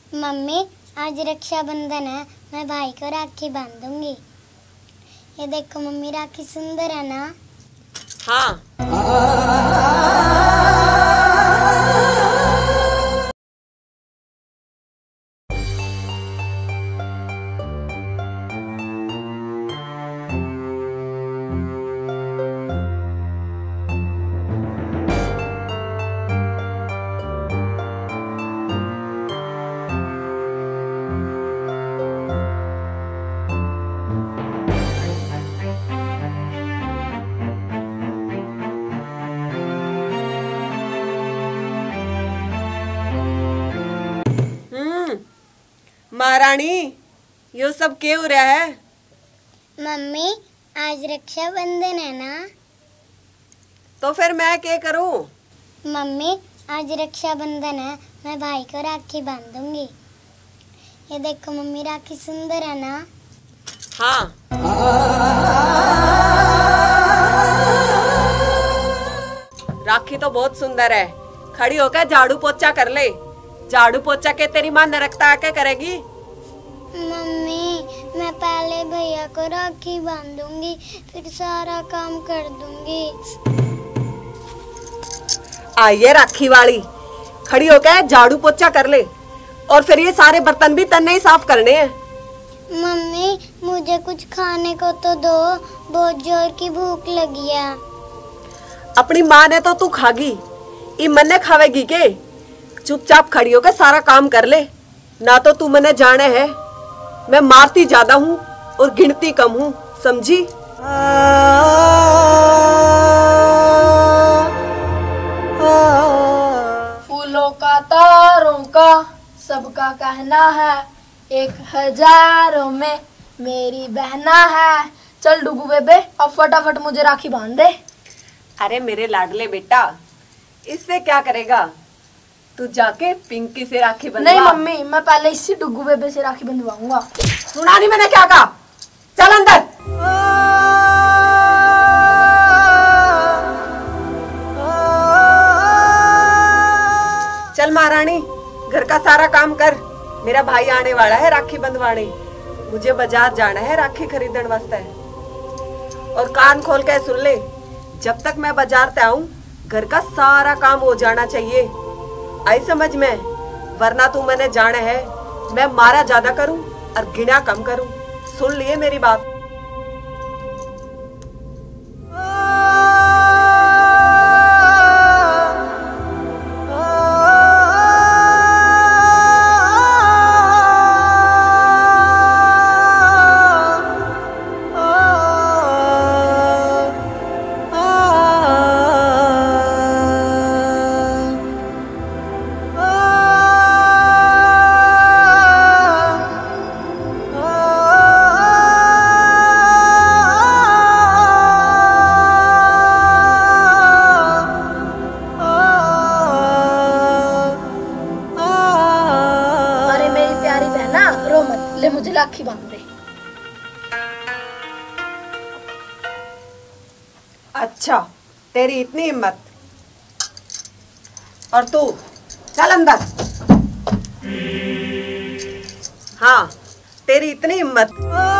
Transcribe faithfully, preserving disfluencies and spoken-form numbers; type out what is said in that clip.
Mummy आज रक्षाबंधन है, मैं भाई को राखी बांधूंगी। ये देखो मम्मी, राखी सुंदर है ना? हाँ। महारानी, यो सब क्यों हो रहा है? मम्मी आज रक्षाबंधन है ना? तो फिर मैं क्या करूं? मम्मी आज रक्षाबंधन है, मैं भाई को राखी बांधूंगी। ये देखो मम्मी, राखी सुंदर है ना? हाँ। राखी तो बहुत सुंदर है। खड़ी होकर झाड़ू पोछा कर ले। झाड़ू पोछा के तेरी माँ नरकता आके करेगी। मम्मी मैं पहले भैया को राखी बांधूंगी, फिर सारा काम कर दूंगी। आइए राखी वाली, खड़ी होकर झाड़ू पोछा कर ले और फिर ये सारे बर्तन भी तन्ने ही साफ करने हैं। मम्मी मुझे कुछ खाने को तो दो, बहुत जोर की भूख लगी है। अपनी माँ ने तो तू खागी, ई मन्ने खावेगी के? चुपचाप खड़ी होकर सारा काम कर ले, ना तो तू मने जाने है मैं मारती ज्यादा हूँ और गिनती कम हूँ, समझी? फूलों का तारों का सबका कहना है, एक हजारों में मेरी बहना है। चल डुगू बेबे, अब फटाफट मुझे राखी बांध दे। अरे मेरे लाडले बेटा, इससे क्या करेगा? तू जाके पिंकी से राखी बंधवा। नहीं मम्मी, मैं पहले इसी डुगू बेबे से राखी बंधवाऊंगा। सुना नहीं मैंने क्या कहा? चल अंदर। चल महारानी, घर का सारा काम कर। मेरा भाई आने वाला है राखी बंधवाने। मुझे बाजार जाना है राखी खरीदने वास्ते। और कान खोल के सुन ले, जब तक मैं बाजार से आऊं घर का सारा काम हो जाना चाहिए। आई समझ में? वरना तू मैंने जाने है मैं मारा ज्यादा करूं और गिना कम करूं। सुन लिए मेरी बात? ले मुझे राखी बांध दे। अच्छा, तेरी इतनी हिम्मत? और तू चल अंदर। हाँ, तेरी इतनी हिम्मत?